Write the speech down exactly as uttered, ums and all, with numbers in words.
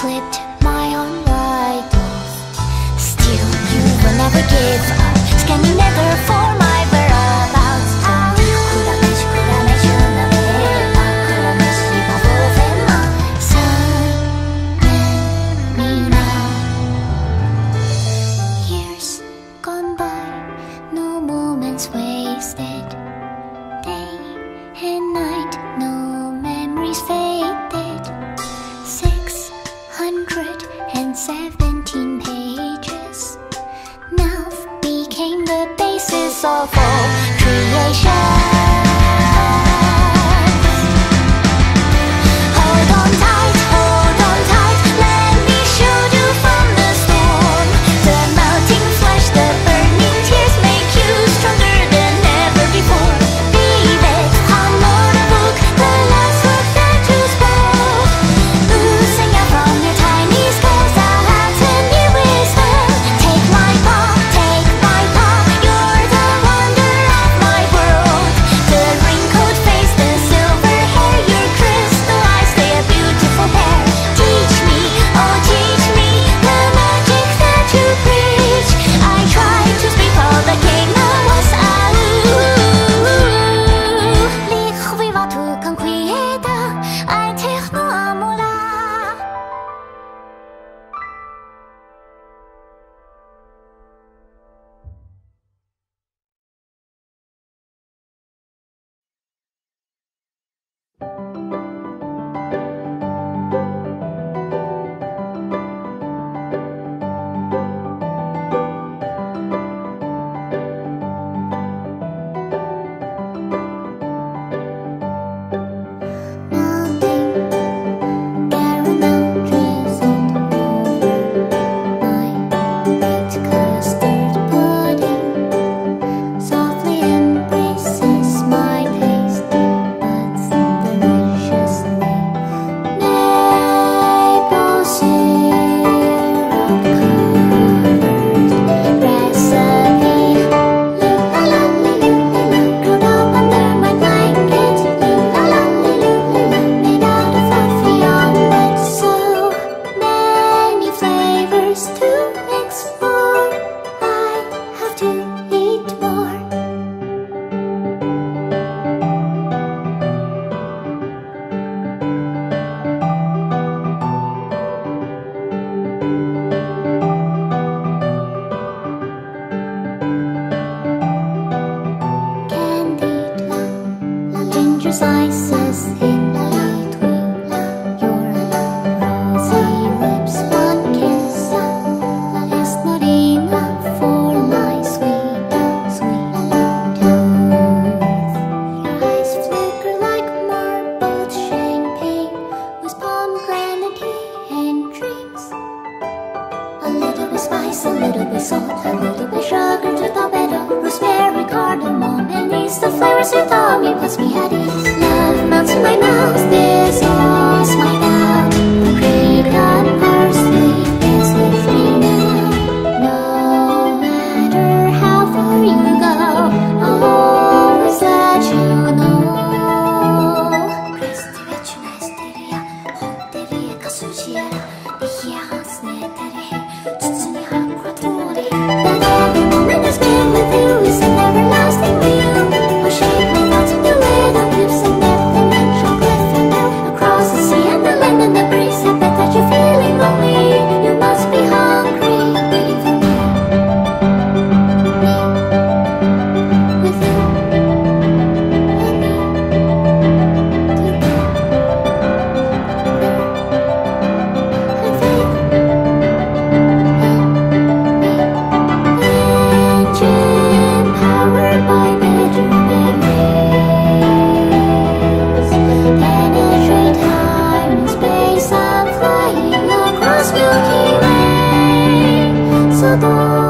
slipped my own right off. Still, you will never give up, scanning never for my whereabouts. Kurameshi, kurameshi, unabeba, kurameshi, bavovema. Silent me now. Years gone by, no moments wasted. Day and night, no memories faded. Six hundred and seventeen pages now became the basis of all creation. Hold on tight, hold on tight, let me shield you from the storm. The melting flesh, the burning tears make you stronger than ever before. Leave it, amor book, the last word that you spoke. Losing out from your tiny scars, I'll have to be wisdom. Take my paw, take my paw, you're the wonder of my world. The wrinkled face, the silver hair, your crystal eyes, they a beautiful pair. Teach me, oh teach me, the magic that you preach. I tried to speak all the game was out. Lichviva tu kan quieta, I take no amora. Slices in between your rosy lips. One kiss is not enough for my sweet, sweet tooth. Your eyes flicker like marbled champagne with pomegranate and drinks. A little bit spice, a little bit salt, a little bit sugar to top it up. Rosemary, cardamom, and it's the flavors you taught me puts me at ease. Love melts in my mouth, this is my doubt. The cream parsley is with me now. No matter how far you go, I'll always let you know. Christy вечна истерия, хотелия касушиера, ихия хаснетере, цуцуни хакватори. That every moment I spend with you is an everlasting view. I'll shake my thoughts into little clips and depth and then chocolate and milk across the sea and the land and the breeze. I bet that you're feeling lonely. You must be hungry, waiting for me. Me, with you, and me, together. Have faith in me. Engine powered by better memories. Penetrate time and space. I'm flying across Milky Way. So don't